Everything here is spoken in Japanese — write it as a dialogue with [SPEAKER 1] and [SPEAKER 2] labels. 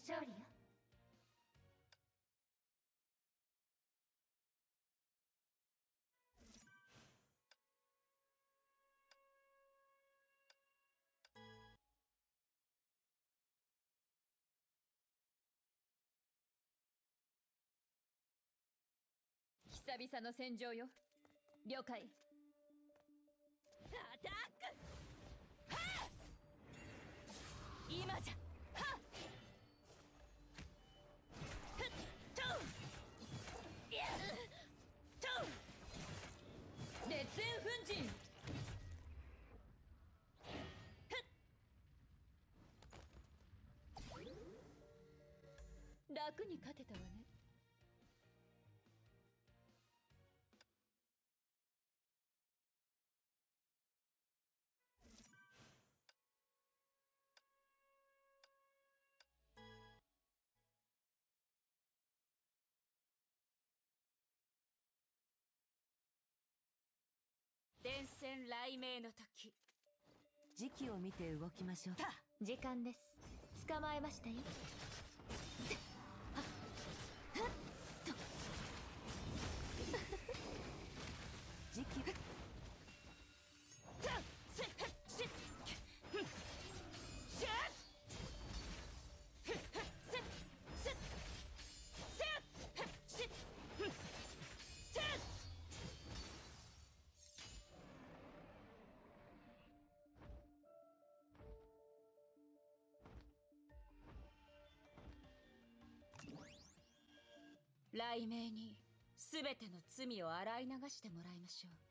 [SPEAKER 1] 勝利よ。
[SPEAKER 2] 久々の戦場よ。了解。
[SPEAKER 3] アタック。はっ、
[SPEAKER 2] 今じゃ。
[SPEAKER 3] はっ、ふっといやと
[SPEAKER 2] 烈焰粉塵。楽に勝てたわね。
[SPEAKER 3] 伝染雷鳴の時。
[SPEAKER 4] 時期を見て動きましょう。
[SPEAKER 1] 時間です。捕まえましたよ。
[SPEAKER 4] 時期
[SPEAKER 3] 雷鳴に全ての罪を洗い流してもらいましょう。